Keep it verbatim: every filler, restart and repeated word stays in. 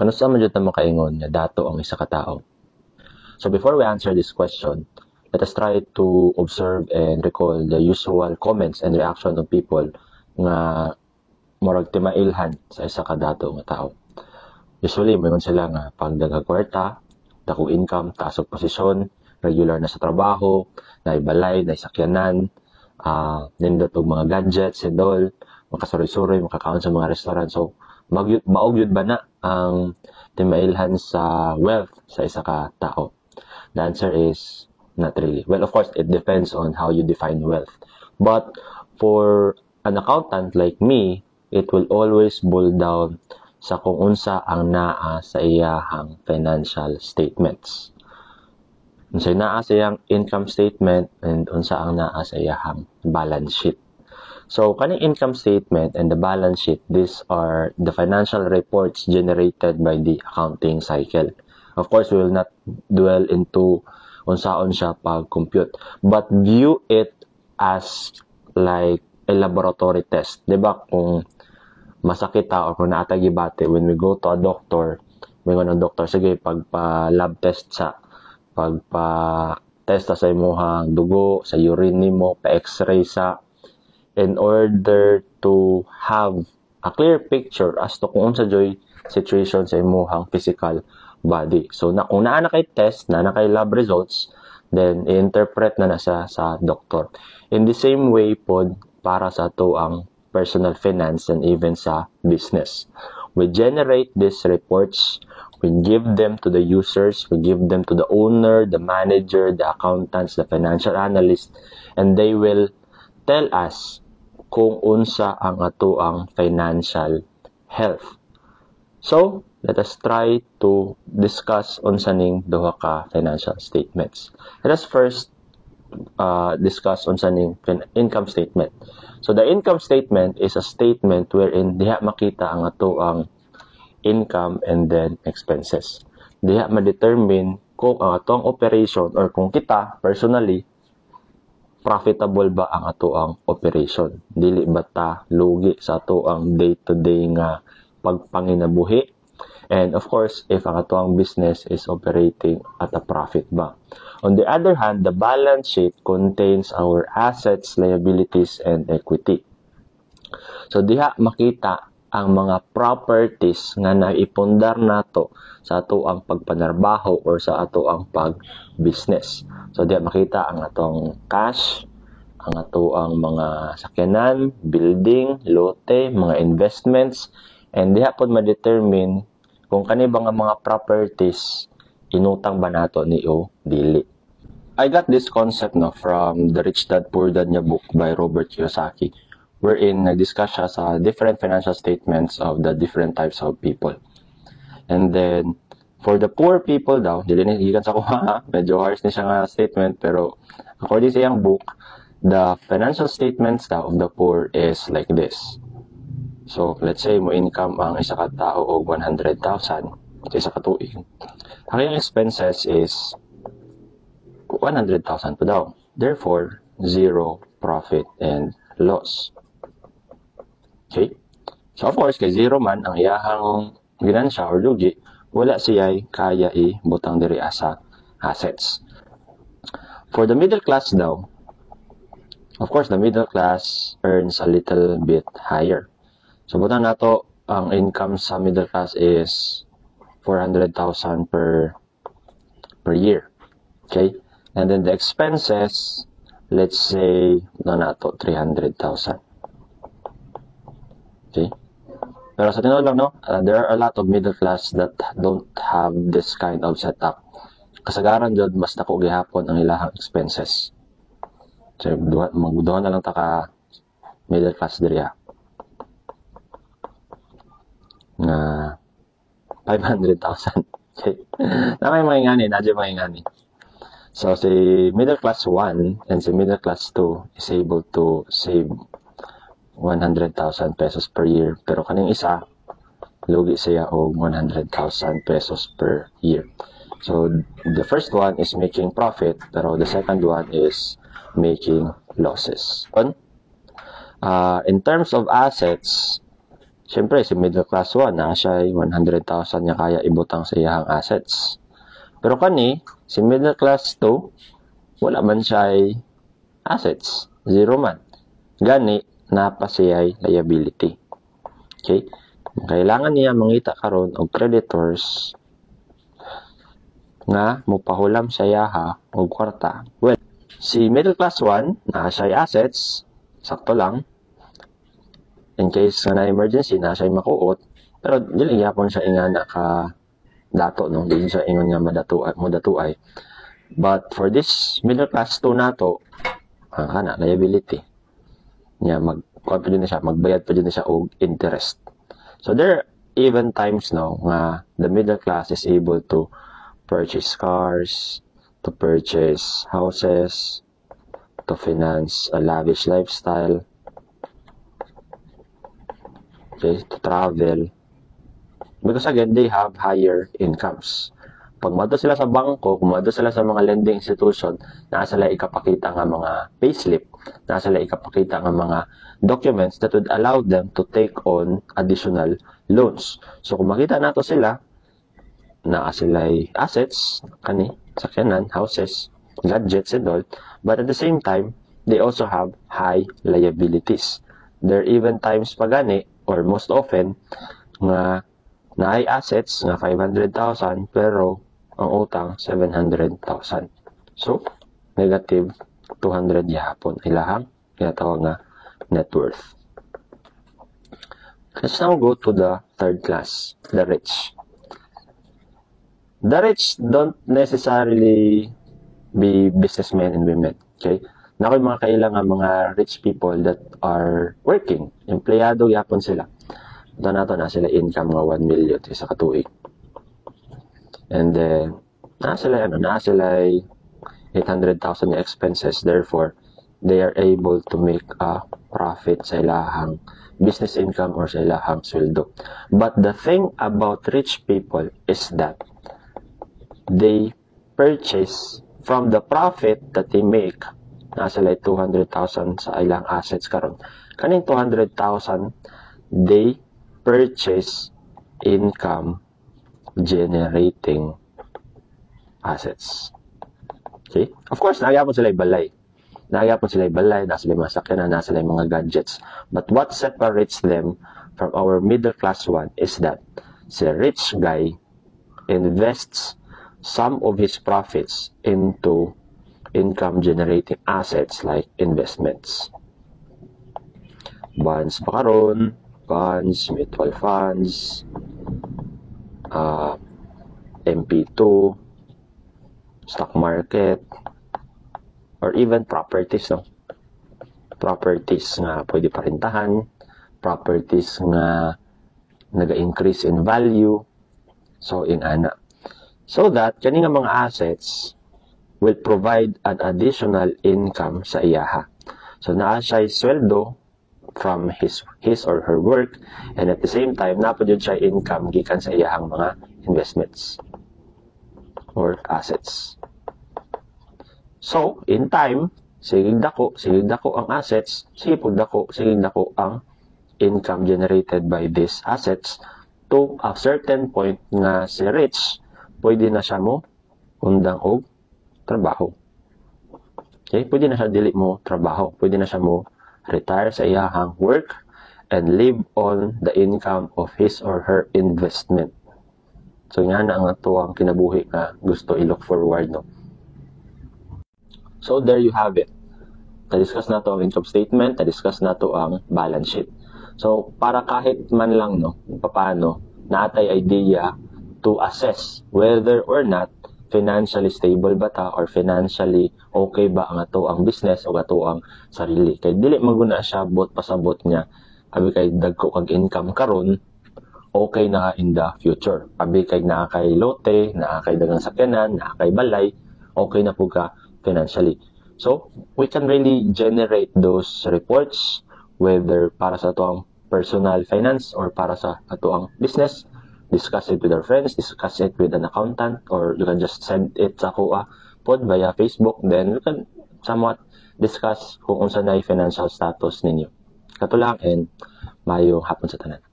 kano sa man jud ta makaingon nga dato ang isa ka tawo? So before we answer this question, let us try to observe and recall the usual comments and reaction of people nga murag timailhan sa isa ka dato nga tao. Usually, mayroon sila nga pag nagkakwarta, dako income, taas og posisyon, regular na sa trabaho, naibalay, naisakyanan, uh, nindot og mga gadgets and all, makasuroy-suroy, makakaon sa mga restaurant. So, maog yun ba na ang timailhan sa wealth sa isa ka tao? The answer is not really. Well, of course, it depends on how you define wealth. But for an accountant like me, it will always boil down sa kung unsa ang naa sa iyahang financial statements. Unsa naa sa iyang income statement and unsa ang naa sa iyahang balance sheet. So, kaning income statement and the balance sheet, these are the financial reports generated by the accounting cycle. Of course, we will not dwell into unsaon siya pag-compute, but view it as like a laboratory test. Diba? Kung masakit ta o kung naatagibate, when we go to a doctor, may ng doctor, sige, pagpa-lab test sa, pagpa-test sa imuhang dugo, sa urine mo, pa-x-ray sa, in order to have a clear picture as to kung unsa joy situation sa imuhang physical body. So, na, kung naa na kay test, naa na kay lab results, then, i-interpret na na sa, sa doctor. In the same way po, para sa to ang personal finance and even sa business. We generate these reports, we give them to the users, we give them to the owner, the manager, the accountants, the financial analyst, and they will tell us kung unsa ang ato ang financial health. So, let us try to discuss unsa ning duha ka financial statements. Let us first uh, discuss unsa ning income statement. So, the income statement is a statement wherein diha makita ang ato ang income and then expenses. Diha ma-determine kung ang ato ang operation or kung kita, personally, profitable ba ang ato ang operation. Dili ba ta lugi sa ato ang day-to-day nga pagpanginabuhi. And of course, if ang ato ang business is operating at a profit ba. On the other hand, the balance sheet contains our assets, liabilities, and equity. So diha makita ang mga properties nga naipundar nato sa ato ang pagpanarbaho or sa ato ang pag-business. So diha makita ang atong cash, ang ato ang mga sakyanan, building, lote, mga investments, and diha pod ma-determine kung kani ba nga mga properties inutang ba nato ni o dili. I got this concept no from the Rich Dad Poor Dad niya book by Robert Kiyosaki, wherein nag-discuss siya sa different financial statements of the different types of people. And then, for the poor people daw, dili ni gikan sa kuha, medyo harsh ni siya nga statement, pero according sa iyang book, the financial statements daw of the poor is like this. So, let's say mo income ang isa ka tao og one hundred thousand sa isa ka tuig. Ang iyang expenses is one hundred thousand pa daw. Therefore, zero profit and loss. Okay? So, of course, kay zero man ang iyahang ginansya or lugi, wala siya'y kaya i-butang diri sa assets. For the middle class daw, of course, the middle class earns a little bit higher. So, butang nato, ang income sa middle class is four hundred thousand per per year. Okay? And then the expenses, let's say, na nato, three hundred thousand. Okay? Pero sa tinod lang, no, uh, there are a lot of middle class that don't have this kind of setup. Kasagaran dyan, mas dako gihapon ang ilahang expenses. So, magduha na lang ta ka middle class diriya. Na five hundred thousand. Okay? Na may maingani, nadya maingani. So, si middle class one and si middle class two is able to save one hundred thousand pesos per year. Pero kaning isa, lugi siya og one hundred thousand pesos per year. So, the first one is making profit, pero the second one is making losses. On, uh, in terms of assets, Siyempre, si middle class one, na siya one hundred thousand niya kaya ibutang sa iyang assets. Pero kani, si middle class two, wala man siya assets. Zero man. Gani, napa siya liability. Okay? Kailangan niya mangita karon og creditors nga mupahulam sa yaha og kwarta. Well, si middle class one, na siya assets, sakto lang. In case nga na emergency, na siya makuot. Pero dili gyapon siya ingana ka dato, no? Dili siya ingon nga madatuay, modatuay. But for this middle class two nato, ah, kana liability. Nya mag kuan pa din na siya, magbayad pa din na siya og interest. So there are even times no nga the middle class is able to purchase cars, to purchase houses, to finance a lavish lifestyle, okay, to travel. Because again, they have higher incomes. Pag madto sila sa bangko, kung madto sila sa mga lending institution, naa sila ikapakita nga mga payslip, naa sila ikapakita nga mga documents that would allow them to take on additional loans. So kung makita nato sila, naa sila assets, kani, sakyanan, houses, gadgets and all, but at the same time, they also have high liabilities. There are even times pa gani, or most often, nga naay assets nga five hundred thousand pero ang utang seven hundred thousand. So, negative two hundred yapon ilahang tinatawag nga net worth. Let's now go to the third class, the rich. The rich don't necessarily be businessmen and women, okay? Nakoy mga kailangan mga rich people that are working, empleyado yapon sila. Ito na ito, na sila income nga one million sa katuig. And then, na sila, ano, na sila eight hundred thousand yung expenses. Therefore, they are able to make a profit sa ilahang business income or sa ilahang sweldo. But the thing about rich people is that they purchase from the profit that they make. Na sila two hundred thousand sa ilang assets karon. Kaning two hundred thousand, they purchase income generating assets. Okay? Of course, nagyapon sila balay. Nagyapon sila balay, nasa sila mga sakyanan, nasa sila mga gadgets. But what separates them from our middle class one is that si rich guy invests some of his profits into income generating assets like investments. Bonds pa karon, bonds, mutual funds, uh, M P two, stock market, or even properties, no? Properties nga pwede parintahan, properties nga naga-increase in value, so in ana. So that, kani nga mga assets will provide an additional income sa iyaha. So naa siya sweldo from his his or her work, and at the same time napod yun siya income gikan sa iyahang mga investments or assets. So in time, sige dako sige dako ang assets, sige pud dako sige dako ang income generated by these assets, to a certain point nga si rich pwede na siya mo undang og trabaho. Okay, pwede na siya dili mo trabaho, pwede na siya mo retire sa iyahang work and live on the income of his or her investment. So nga na ang ato ang kinabuhi nga gusto i-look forward, no? So there you have it. Na-discuss na to ang income statement, na-discuss na to ang balance sheet. So para kahit man lang, no, paano natay idea to assess whether or not financially stable ba ta or financially okay ba ang ato ang business o ato ang sarili. Kay dili maguna siya bot pasabot niya abi kay dagko kag income karon, okay na in the future. Abi kay naa kay lote, naa kay dagang sakyanan, naa kay balay, okay na po ka financially. So we can really generate those reports whether para sa ato ang personal finance or para sa ato ang business. Discuss it with our friends, discuss it with an accountant, or you can just send it sa kuha pod via Facebook. Then you can somewhat discuss kung unsa na financial status ninyo. Kato lang, and mayong hapon sa tanan.